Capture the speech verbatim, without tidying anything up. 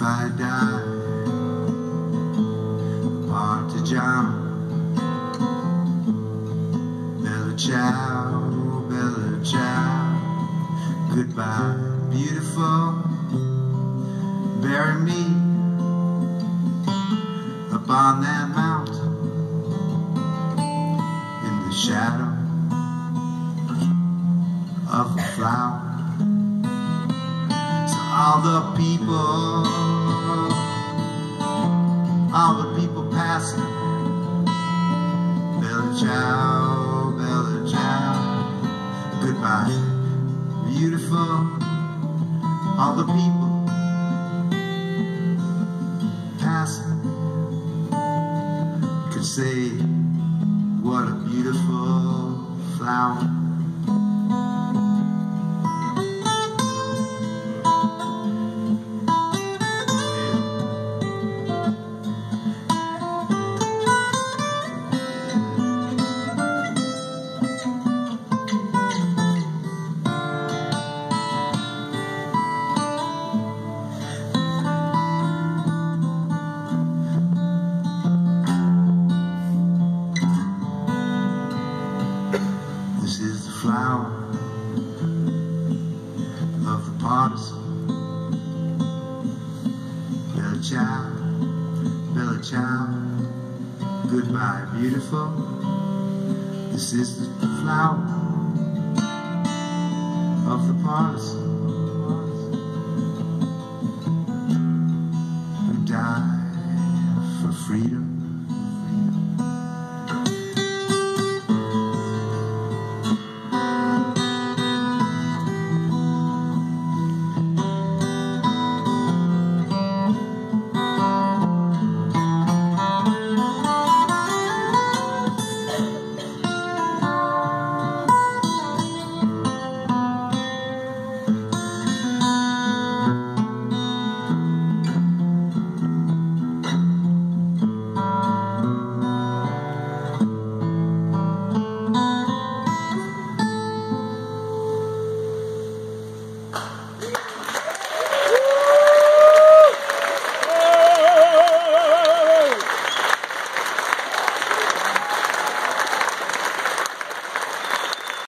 I die a partisan. Bella ciao, bella ciao, goodbye, beautiful. Bury me up on that mountain in the shadow of the flower. So all the people, all the people passing, bella ciao, bella ciao, goodbye, beautiful. All the people passing could say, what a beautiful flower. This is the flower of the partisan. Bella ciao, bella ciao, goodbye, beautiful. This is the flower of the partisan.